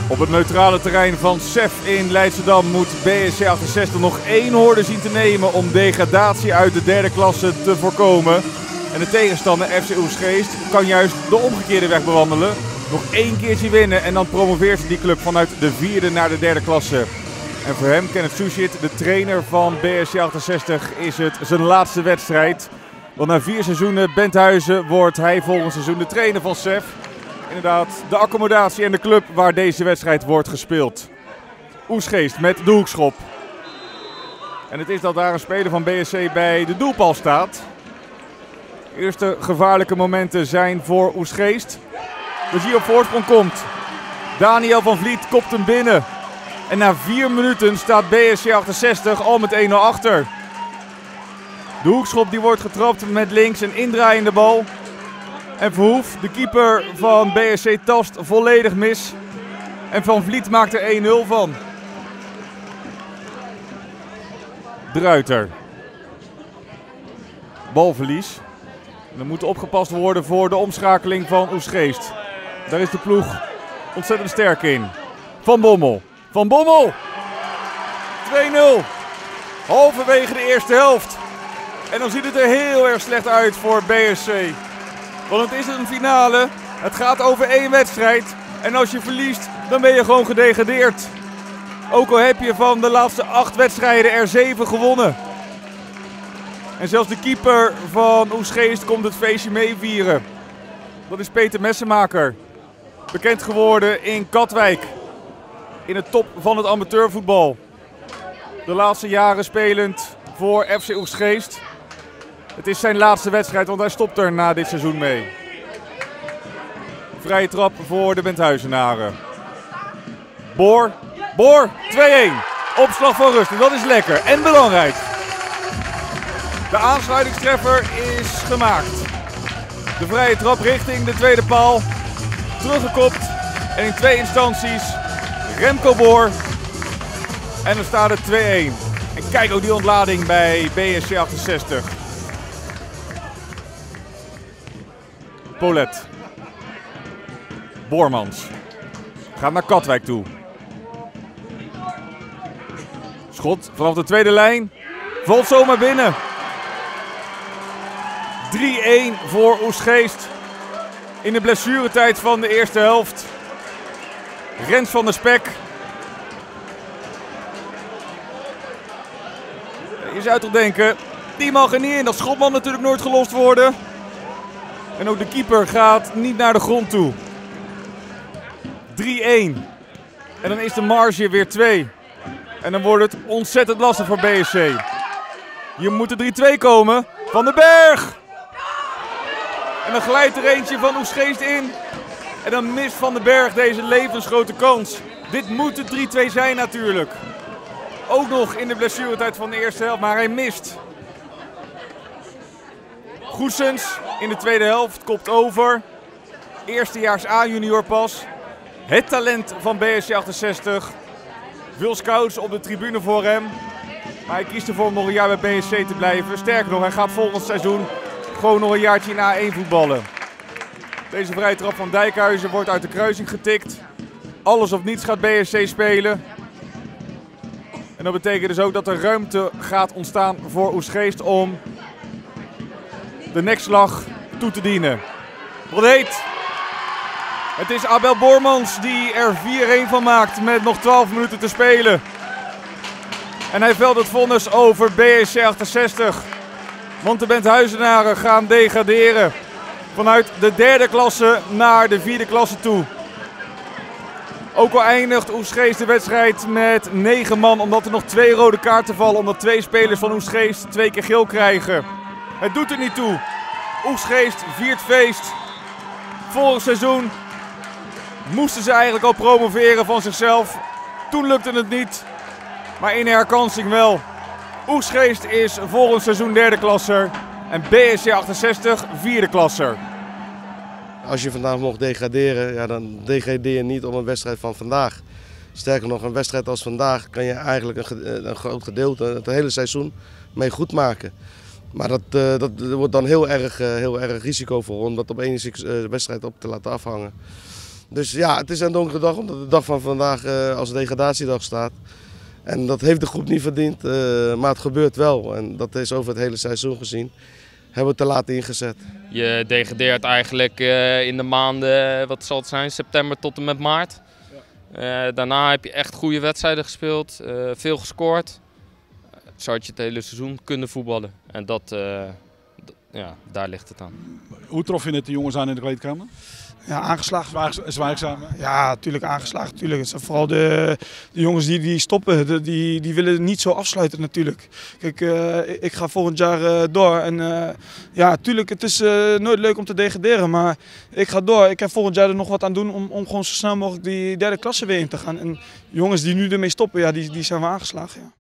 Op het neutrale terrein van SEF in Leidschendam moet BSC 68 nog 1 hoorde zien te nemen om degradatie uit de derde klasse te voorkomen. En de tegenstander FC Oegstgeest kan juist de omgekeerde weg bewandelen. Nog 1 keertje winnen en dan promoveert die club vanuit de 4e naar de derde klasse. En voor hem, Kenneth Suchit, de trainer van BSC 68, is het zijn laatste wedstrijd. Want na 4 seizoenen Benthuizen wordt hij volgend seizoen de trainer van SEF. Inderdaad, de accommodatie en de club waar deze wedstrijd wordt gespeeld. Oegstgeest met de hoekschop. En het is dat daar een speler van BSC bij de doelpaal staat. De eerste gevaarlijke momenten zijn voor Oegstgeest. Dus hier op voorsprong komt Daniel van Vliet, kopt hem binnen. En na 4 minuten staat BSC 68 al met 1-0 achter. De hoekschop die wordt getrapt met links een indraaiende bal. En Verhoef, de keeper van BSC, tast volledig mis. En Van Vliet maakt er 1-0 van. De Ruiter. Balverlies. En er moet opgepast worden voor de omschakeling van Oegstgeest. Daar is de ploeg ontzettend sterk in. Van Bommel. Van Bommel! 2-0. Halverwege de eerste helft. En dan ziet het er heel erg slecht uit voor BSC. Want het is een finale. Het gaat over 1 wedstrijd. En als je verliest, dan ben je gewoon gedegradeerd. Ook al heb je van de laatste 8 wedstrijden er 7 gewonnen. En zelfs de keeper van Oegstgeest komt het feestje meevieren. Dat is Peter Messemaker. Bekend geworden in Katwijk. In de top van het amateurvoetbal. De laatste jaren spelend voor FC Oegstgeest. Het is zijn laatste wedstrijd, want hij stopt er na dit seizoen mee. Vrije trap voor de Benthuizenaren. Boor. Boor. 2-1. Opslag van rust. En dat is lekker en belangrijk. De aansluitingstreffer is gemaakt. De vrije trap richting de tweede paal. Teruggekopt. En in 2 instanties Remco Boor. En dan staat het 2-1. En kijk ook die ontlading bij BSC 68. Polet. Boormans. Gaat naar Katwijk toe. Schot vanaf de tweede lijn. Valt zomaar binnen. 3-1 voor Oegstgeest. In de blessuretijd van de eerste helft. Rens van der Spek. Je zou toch denken, die mag er niet in. Dat schot mag natuurlijk nooit gelost worden. En ook de keeper gaat niet naar de grond toe. 3-1. En dan is de marge weer 2. En dan wordt het ontzettend lastig voor BSC. Hier moet de 3-2 komen. Van den Berg. En dan glijdt er eentje van Oegstgeest in. En dan mist Van den Berg deze levensgrote kans. Dit moet de 3-2 zijn natuurlijk. Ook nog in de blessuretijd van de eerste helft, maar hij mist. Goessens in de tweede helft kopt over. Eerstejaars A-junior pas. Het talent van BSC 68. Veel scouts op de tribune voor hem. Maar hij kiest ervoor om nog een jaar bij BSC te blijven. Sterker nog, hij gaat volgend seizoen gewoon nog een jaartje in A1 voetballen. Deze vrije trap van Dijkhuizen wordt uit de kruising getikt. Alles of niets gaat BSC spelen. En dat betekent dus ook dat er ruimte gaat ontstaan voor Oegstgeest om de nekslag toe te dienen. Wat heet? Het is Abel Boormans die er 4-1 van maakt met nog 12 minuten te spelen. En hij velt het vonnis over BSC 68. Want de Benthuizenaren gaan degraderen. Vanuit de derde klasse naar de 4e klasse toe. Ook al eindigt Oegstgeest de wedstrijd met 9 man. Omdat er nog 2 rode kaarten vallen. Omdat 2 spelers van Oegstgeest 2 keer geel krijgen. Het doet er niet toe. Oegstgeest viert feest. Vorig seizoen moesten ze eigenlijk al promoveren van zichzelf. Toen lukte het niet. Maar in de herkansing wel. Oegstgeest is volgend seizoen 3e klasser. En BSC 68 4e klasser. Als je vandaag mocht degraderen, ja, dan degradeer je niet om een wedstrijd van vandaag. Sterker nog, een wedstrijd als vandaag kan je eigenlijk een groot gedeelte, het hele seizoen, mee goed maken. Maar dat wordt dan heel erg risicovol om dat op één wedstrijd op te laten afhangen. Dus ja, het is een donkere dag omdat de dag van vandaag als degradatiedag staat. En dat heeft de groep niet verdiend, maar het gebeurt wel. En dat is over het hele seizoen gezien. Hebben we te laat ingezet. Je degradeert eigenlijk in de maanden, wat zal het zijn, september tot en met maart. Daarna heb je echt goede wedstrijden gespeeld, veel gescoord. Zo had je het hele seizoen kunnen voetballen. En ja, daar ligt het aan. Hoe trof je het de jongens aan in de kleedkamer? Ja, aangeslagen. Zwaarzaam. Ja, natuurlijk aangeslagen. Natuurlijk. Het zijn vooral de jongens die stoppen, die willen niet zo afsluiten natuurlijk. Kijk, ik ga volgend jaar door. En ja, natuurlijk, het is nooit leuk om te degraderen, maar ik ga door. Ik heb volgend jaar er nog wat aan doen om gewoon zo snel mogelijk die derde klasse weer in te gaan. En jongens die nu ermee stoppen, ja, die zijn wel aangeslagen. Ja.